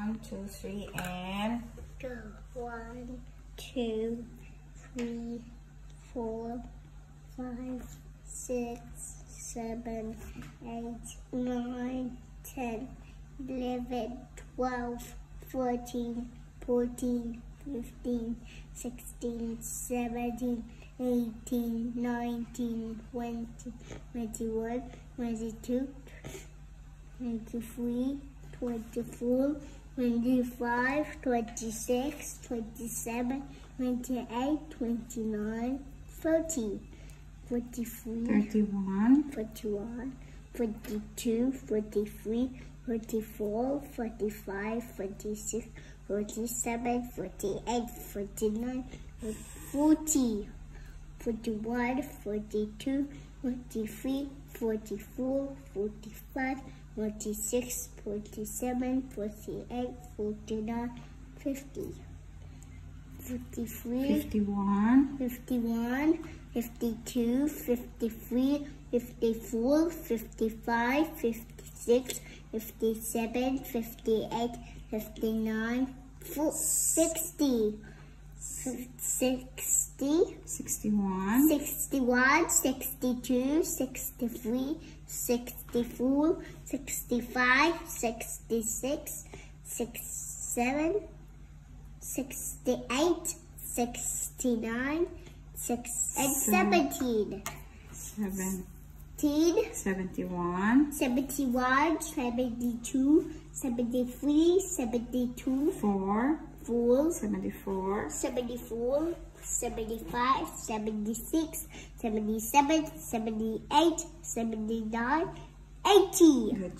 1, 2, 3, and go. 1, 2, 3, 4, 5, 6, 7, 8, 9, 10, 11, 12, 14, 14, 15, 16, 17, 18, 19, 20, 21, 22, 23, 24, 25, 26, 27, 28, 29, 30, 43, 31, 41, 42, 43, 44, 45, 46, 47, 48, 49, 40, 41, 42, 43, 44, 45, 46, 47, 48, 49, 50, 53, 51, 51, 52, 53, 54, 55, 56, 57, 58, 59, 60, 60, 61, 61, 62, 63, 64, 65, 66, 67, 68, 69, 17. 71, 71, 72, 73, 72, 4, 4, 74, 74, 75, 76, 77, 78, 79, 80. Good